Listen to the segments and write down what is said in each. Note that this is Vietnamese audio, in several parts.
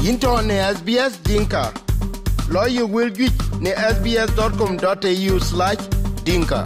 into ne SBS Dinka. Lawyer will get ne sbs.com.au/dinka.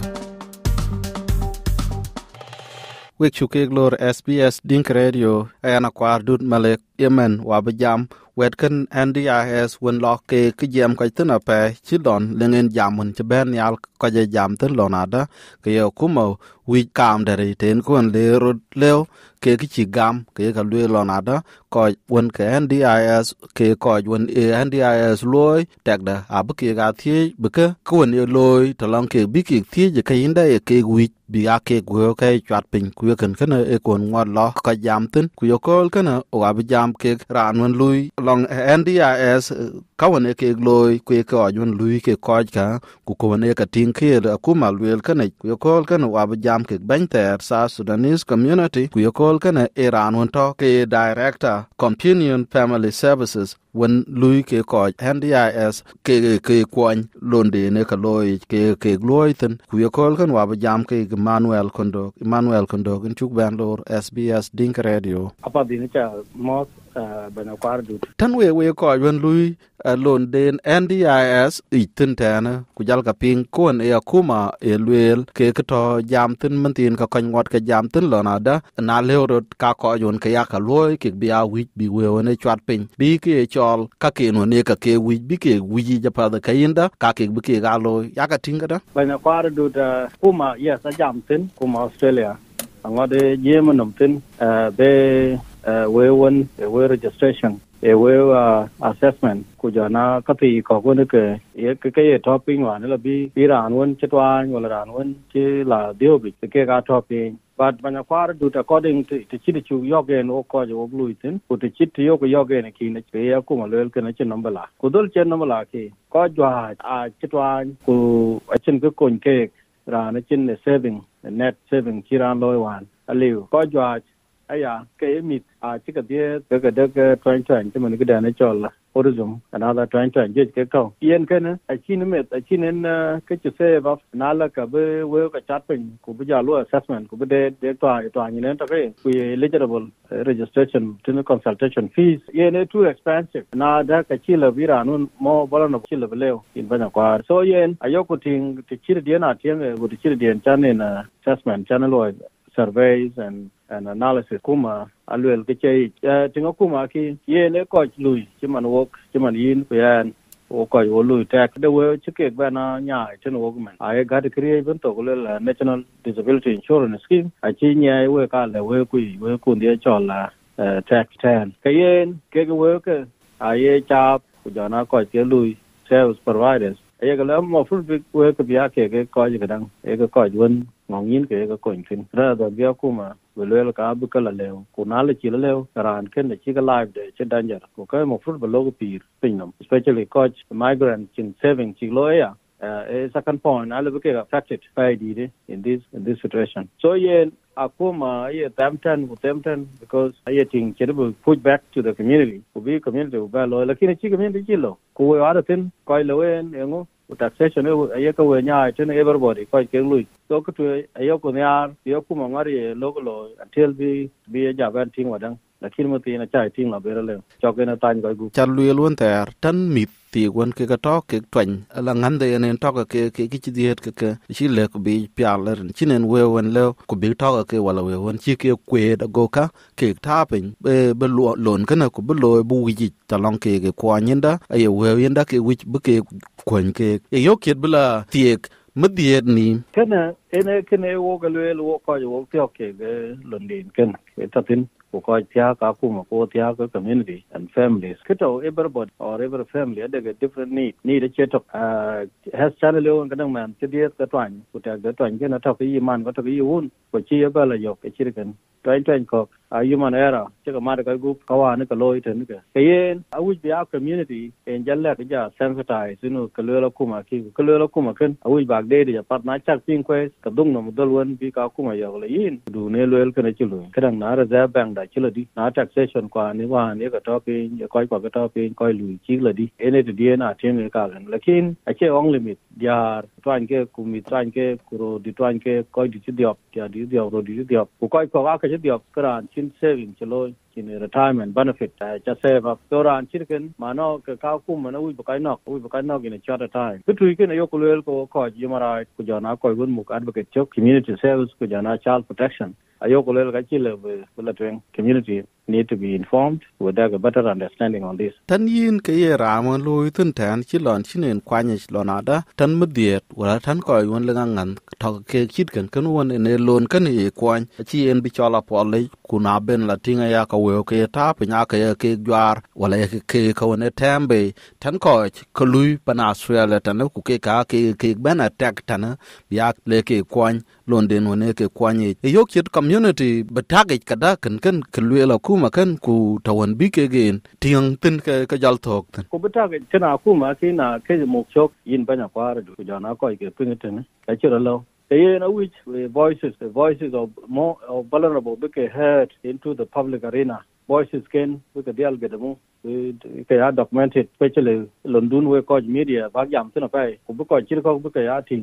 Wek chukek lor SBS Dinka Radio ayana kwar dut malek Yemen wabajam wetken NDIS wen lock ke jam ka tuna pe chidon lengen jamun chben yal ka jam ten lonada ke yo kumo wi kam dare ten kon le rod leo ke chi gam ke ka le lonada ko wen ke NDIS ke ko wen NDIS loy tagda abke ga thi beke kon e loy to long ke biki thi je ke inda e ke wi bi ake go ke chat pin ku ken kana e kon ngod lo ka jam ten ku yo kol kana wabajam ke ran wen lui long NDIS kawan e ke loy ku ke ajun lui ke koj ka ku ko ne ka tin ke ku malwel kana ku kol kana wabajam ke banter sa Sudanese community ku kol kana Iran won to ke director Companion Family Services when lui ke koj NDIS ke kwon londe ne ka loy ke loy ten ku kol kana wabajam ke Emmanuel Kondo in chuk ban lor SBS Dinka Radio apa din cha mos bana kwar du tan we ko wen lui lon den NDIS itin tana ku jal ka ping kon e akuma e luel ke to jam tin mantin ka kan wat ka jam tin lonada na leorot ka ko yon ka ya ka loy ke bia wi bi we ne chat pin bi ke chol ka ke no ne ka ke wi bi ke wi ja pa da kayinda ka ke bi ke ga loy ya ka tinga da bana kwar du da kuma yes a jam tin kuma Australia angode yemenum tin be we registration we assessment ku jana kapi ko ko ne ke ke topping wa ne la bi ran won chetwan wala ran won che la dio bi ke ga topping but bana kwar do according to chiti chu yogen o ko jo bluitin ku te chiti yo ko yogen ki ne pe ya ku ma lel ke ne chen number la ku dol chen number la ki ko jwa a chetwan ku a chen ko kon ke ran chen ne saving net saving kiran loy wan aliu ko jwa aya ke mit a chika die de twen chman ke dane chol tourism another twen je ke ko yen ke ne a chin met a chinen ke che se ba na la ka be we ka chat pen ku bu ja lo assessment ku be de to ni ne to ke ku eligible registration to consultation fees yen too expensive na da ka chila viranun mo bolan of chila leo in bana kwa so yen ayoko ting te chiri die na tieng ku te chiri die chane na assessment channel surveys and analysis kuma alwel ke chei tinga kuma ki ye ne ko lui chiman wok chiman yin yan o ko yo lui tak de we chike ba na nya chen wok man ai ga de create ben to le national disability insurance scheme a chi nya we ka le we ku die chola tax 10 ke yen ke we ke ai cha ku jana ko ke lui service providers ai ga le mo fu we ke bia ke ko ji gadang e ko won ngin ke ko fin ra da bia kuma welel ka bu kala lew ku na le chi lew ran ken de chi ga live de che danger ko ka mo fruit below pir pinam especially coach migrant in saving chi loya a second point I look at affected by in this situation so yen akuma ye tamtan because I think will push back to the community ku be community ba lo lakini chi community chi lo ku we ara tin koi loen engo taxation ayo ko we nya tin everybody koi ke lui so ko to ayo ko nyar yo kuma ngari logo until be ja ban ting wadang lakini mo tin na chai ting la berale choke na tan ko gu chan lui lon ter tan mit ti won ke ka to ke twen la ngande ne to ke chi diet ke chi le ko bi pialer chinen we won le ko bi to ke wala we won chi ke kwe da go ka ke ta pen be lon kana ko be lo bu wi ta long ke kwa nyinda ay we yinda ke wi bu ke kwen ke yo ket bla tiek madiet ni kana ene wo galwe wo ko yo tyo ke londin ken ta tin ko tia ka kuma ko tia ka community and families kito everybody or every family had a different need a chet has channel on kadang man tiet ka twan ko ta ga twan ke na ta yi man ko ta yi un ko chi ba la yo ke chirkan twan ko human era che ka ma ka gu ka wa ne ka loy ten ke yen a wi be our community en jalla ka ja sensitize ka lo kuma ki ka lo kuma ken a wi ba de ya pat na chak pin ko ka dung no dol won bi ka kuma yo le yin du ne lo el kana chilu kadang na ra za bang da chilo di na taxation kwa ni wa ne ka to pin ya ko ka to pin ko lu chi la di ene de di na tem ka gan lakin a che on limit diar twan ke ku mi twan ke ku ro di twan ke ko di chi diop ya di diop ro di diop ku ko ka chứ được cái đàn chín saving cho lôi chỉ retirement benefit cho save up cái đàn chỉ cái mà nó cái cao cung mà nó ui cái nọ cái này cho retire cái truy cái này yêu cầu có coi như mà ra của giờ nó coi vun mục advocate cho community service của giờ nó child protection ayo ko lel ga chile la twen community need to be informed with a better understanding on this tan yin ke ye ramon loy tun tan chi lon chinen kwanye lon ada tan mdiet wala tan ko won le ngan to ke chit kan won ne lon kan e kwan chi en bi chola pole kuna ben la tinga ya ka we ke ta pnya ke gwar wala ke ko ne tambe tan ko lui pan Australia tan ku ke ka ke ben attack tan ya le ke kwan London wone ke kwanye yok chit community batagage kada kan kelwela kuma kan ku tawan bi ke gen tiang tin ka jal thok tan ku batagage chana kuma kina ke mok chok yin banya kwar du jana ko ke pinten ka chira lo na which voices of more vulnerable be heard into the public arena voices can we can deal with them we are documented especially London we call media bác giảm thế nào phải cũng có coi chỉ có cái á thìn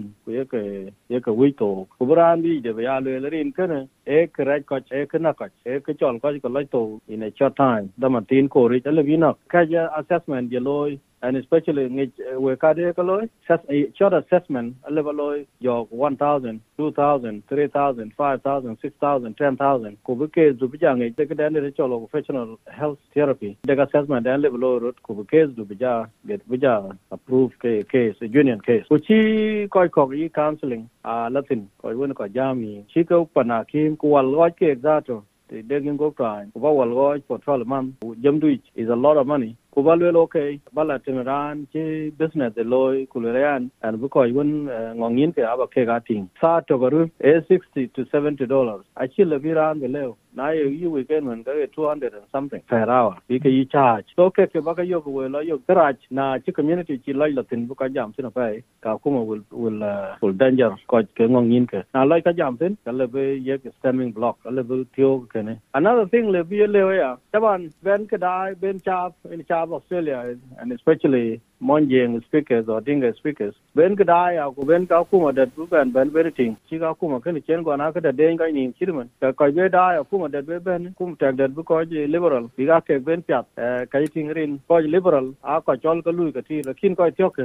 cái quy tổ cũng ra đi để về lười là điên cái này cái right coi cái nào coi cái chọn coi cái lấy tổ in a short time đó mà tin cổ rồi là vì nó cái assessment giờ lôi and especially we can do short assessment level your 1,000, 2,000, 3,000, 5,000, 6,000, 10,000 ko bike du bija ngai de kada ne cho professional health therapy de assessment dan level road ko bike du bija get bija approve case union case ko chi ko yi counseling latin ko won ko jami chi ko pana kim ko wal ke exacto de degin go try ko wal go for 12 months jamdu is a lot of money ko balwe okay bala timiran chi business de loy kuleran and bu ko won ngongin ke aba ke ga ting sa to garu $60 to $70 achile viran de leo na you weekend when go 200 and something per hour bi ke charge so ke ba yo ko lo yo garage na chi community chi lai latin bu ka jam sin fa ka kuma will danger ko ke ngongin ke na lai ka jam sin ka le be ye stemming block le bu tio ke ne another thing le bi le ya taban ben ke dai ben chap in chap Australia and especially Monjing speakers or Dinga speakers ben kadai ko ben ka kuma dat bu ben veriting chi ka kuma kan chen ko na ka da den ga ni chirman ka ko be da kuma dat be ben kum tak dat bu ko liberal bi ga ke ben pyat ka ting rin ko liberal a ko chol ka lui ka ti lakin ko tyok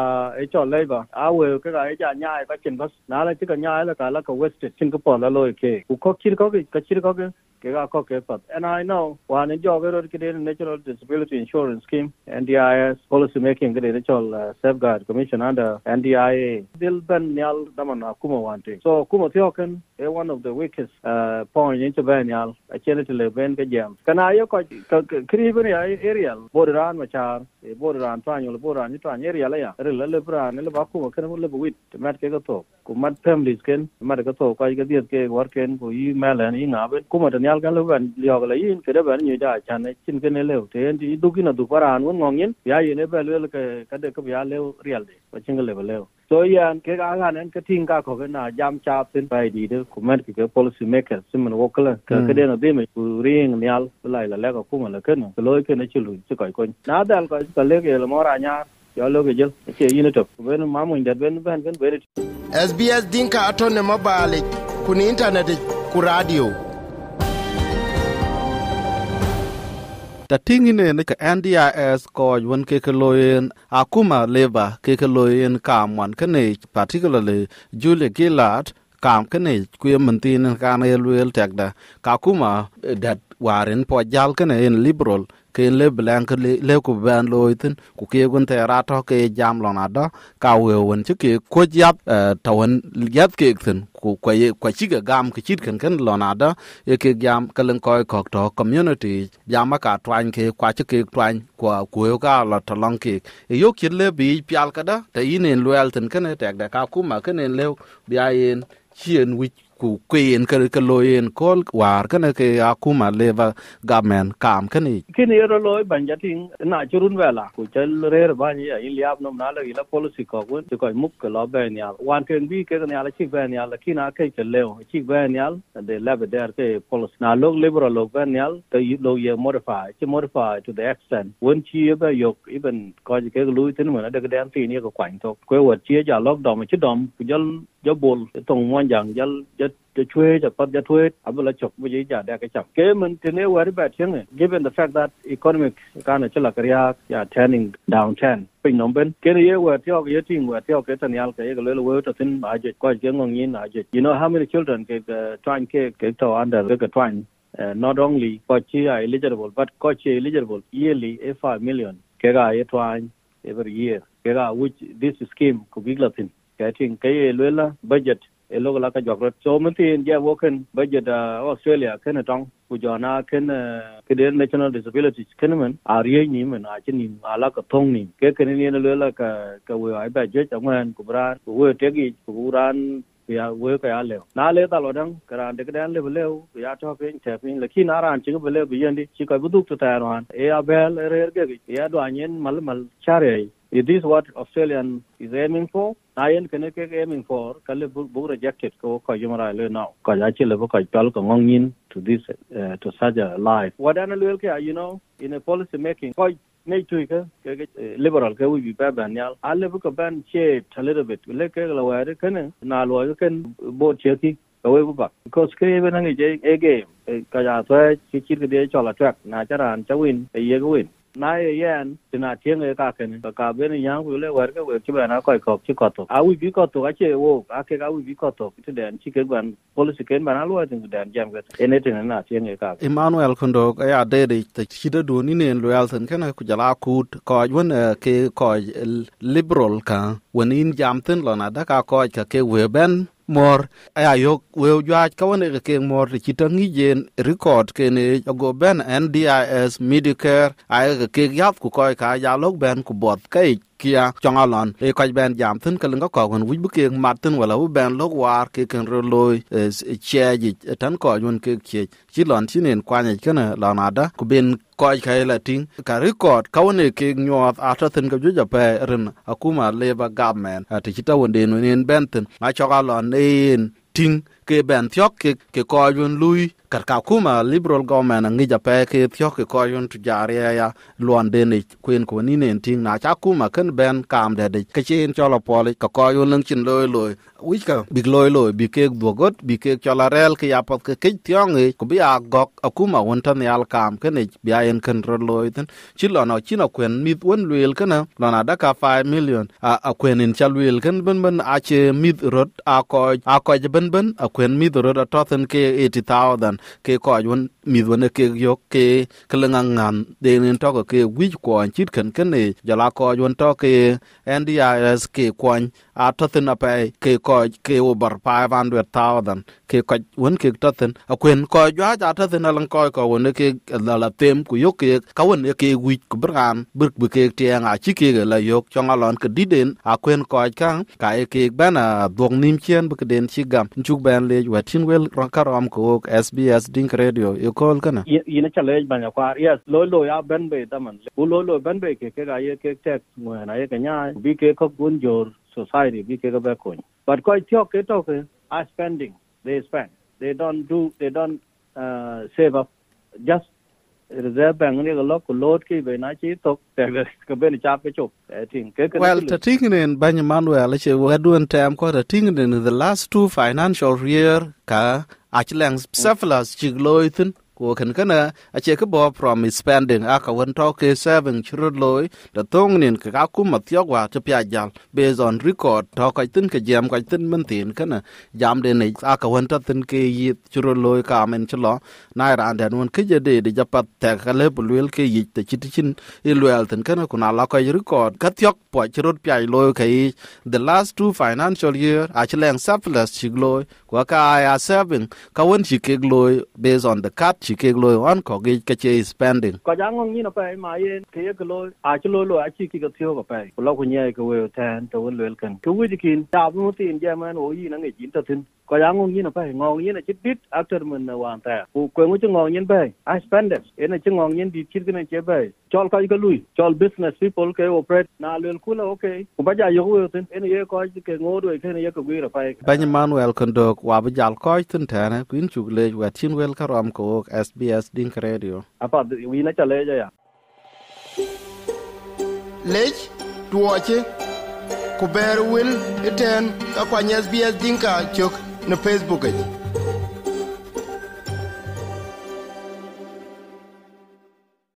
e chol labor a we ka ga ja nya ka chen bas na la ti ka nya la ka west chin ka po la loi ke ko chir ko ke ga ko ke pat and I know one job er ke den natural disability insurance scheme NDIS policy making ke natural safeguard commission under NDIA dil ban nyal damana kuma wante so kuma thioken one of the weakest point into ban nyal a chenetele ben ke jam kana yo ko kriben area borderan machar borderan twanyo borderan ni twan area la ya le bran le ba kuma kan le wit mat ke to ku mat families ken mat ke to ko ke diet ke worken ku yi malan yi ngaben kuma nyal kan le ban liog la yin ke de ban nyu ja chan chin ke ne le te ndi dukina du paran won ngongin ya yi ne ba le ke ka de ko ya le real de ba chin le ba le so yan ke ga ga nen ke ting ka ko na jam cha tin bai di de ku mat ke policy maker simon wokla ke de no de me ku ring nyal lai la le ko kuma la ken lo ke ne chilu chi ko ko na dal ko ka le ke le mora nya yo lo ke jel ke yin to ben ma mo ndat ben SBS Dinka atone mobile kuni internet ku radio ta tingine ne ka NDIS ko won ke loyen akuma leba ke loyen kamwan kane particularly Julie Gillard kam kane kuyementin kan elwel tagda ka kuma dat waren po jal kane en liberal ke le blank le ku ban loitin ku ke gun te rato ke jam lona da ka we won chi ke ko jap tawan yat ke tin ku ko chi ga gam ke chit kan lona da e ke jam kalen ko to community jam ka twan ke kwa chi ke twan ku ga la talong ke e yo kit le bi pial ka da te inen loyal tin kan te da ka kuma kan le bi ayen chien wi ku queen ka loyen kol war kana ke akuma leva government kam kani kini ro loy banjating na churun wela ku chel rer ba ni in liap nom na la ila policy ko kun ko muk ko lo ben ya wan ken bi ke ni ala chi ben ya la kina ke leo chi ben ya de leve der ke policy na log liberal log ben ya ke lo ye modify to the extent when chi ba yok even ko ke lui tin mo na de den ti ni ko kwan to ko wa chi ja log dom chi dom ku jol jo bol tong mon jang jal chwe ja pat ja thwe abula chok bu ji ja da ka chap ke mun tene wari ba theng given the fact that economic kana chala kriya ya turning downturn pin nomben ke ye wa tyo ye ting wa tyo ke tan yal ke ye le we to tin ma je ko ke ngong yin a je you know how many children ke trying ke to under ke trying not only kochi are eligible but kochi eligible yearly 5 million ke ga ye trying every year ke ga which this scheme could be latin getting ke le la budget elo la ka jok so mutin ja woken budget Australia ken tong ku jona ken ke den national disability ken man ari ni man a chin ni ala ka thong ni ke ken ni le la ka we ai ba je chang ku bran ku we te gi ku ran ya we ka ya le na le ta lo dang kran de kan le le ya to pe che pin le ki na ran chi ko le bi yan di chi ka bu duk ta ran e abel re ge ya do anyen mal chare. Is this what Australian is aiming for? Ayen kene ke aiming for kale bu rejected ko yumara le now ko ya chile ko tal ko ngin to this to such a life what an le ke you know in a policy making ko nei tu ke liberal ke we ba ban yal alle bu ko ban che a little bit le ke la wa de kene na lo ken bo che ki ko we bu ba because ke ben ngi je e game ka ya thwe chi ke de cho la track na cha ran cha win e ye ko win nai yen tina tieng e ka ken ka ben yang wi le wer ke we chi ba na ko chi ko to a wi bi ko to a che wo a ke ga wi bi ko to ti den chi ke ban policy ken ban alwa tin den jam ke anything na tieng e ka Emmanuel Kondo ya de de chi de do ni ne loyal ten kana ku jala ku ko won ke ko liberal ka wonin jam ten lo na da ka ko ka ke we ben mor ayok we jwaj ka woni ke mor ti tangi jen record ke ne go ben NDIS Medicare ay ke yap ku ko ka ya lok ben ku bot ke kia chongalon e ko ben jam tin ka lenga ko gon wi bu ke matin wala u ben lok war ke ken ro loy cheji tan ko won ke chi lon tinen kwanya kana lanada ku ben ko ka la ting ka record ka woni ke nyot atatin ka ju jape ren akuma labor government ati kita wonde no nen benten ma chogalon en ting ke ben thiok ke ko yun lui kar ka kuma liberal government ngi jape ke thiok ke ko yun tu jare ya luande ni queen ko ni nen ting na cha kuma kan ben kam de ke chen chola poli ka ko yun leng chin loy wi ka big loy bi ke dogot bi ke chola rel ke ya pot ke thiong e ko bi a gok akuma won tan yal kam ke ne bi a en kan ro loy ten chilo no chino kwen mit won luel kana lona da ka 5 million a kwen in chalwel kan ben a che mit rot a ko ben a kwen mit rot a toten ke 80,000 ke ko won mit won ke yok ke klengangan de nen to ke wi ko chit kan ne jala ko won to ke NDIS ke kwan a toten a pe ke ko ke over 500,000 ke ko won ke toten a kwen ko jwa ja toten lan ko won ke la tem ku yok ke ka won ke wi ku bran bur bu ke tiang a chi ke la yok chongalon ke diden a kwen ko kan ka ke bana dong nim chen bu ke den chi gam chuk ben le watin wel karam ko SBS Dink Radio e kol kana ina challenge ban kwa yes lo ya ben be taman lo ben be ke ga ye ke tek mo na ye kanya bi ke ko gun jor society bi ke ga ba ko but ko tiok ke to ke are spending they spend they don't save up just reserve bank ni ga lo ko load ki be na chi to ke be ni cha pe chop I think well the thing in Banya Manuel che wadun tam ko the thing in the last 2 financial year ka achlang surplus chigloithin ko kan kana ache ka bo from spending aka won to ke saving churud loy the thong nin ka ku matyok wa to pya jal based on record to ka tin ka jam ka tin man tin kana jam de ne aka won to tin ke yi churud loy ka men chlo na ran den won ke de japat ta ka le bulwel ke yi te chitin ilwel tin kana kuna la ka record ka tyok po churud pya loy kai the last 2 financial year achlang surplus chigloy ko ka ya saving ka won chikegloy based on the cut ke loy on ko ge ke che spending ko jang ngi no pa ma ye ke ke lo a che lo a chi ki ke thio ko pa lo ko nye ko we tan to won lel kan ku wi kin ta bu tin ja man o yi na ngi jin ta tin ko jang ngi no pa ngong yi na chit bit after mun na wan ta ku ko ngi ngong yin pa I spend it ena chi ngong yin di chit ke che pa chol ka ko lui chol business people ke operate na lel ku la okay ku ba ja yo we tin ena ye ko ke ngo do ke ne ye ko wi ra pa Banya Manuel Kondok wa ba jal ko tin tane kuin chugle wa tin wel karam ko SBS Dink Radio. Apa wi na chale ja ya. Lech tuoche ku ber wil iten ka kwa SBS Dinka chok na Facebook.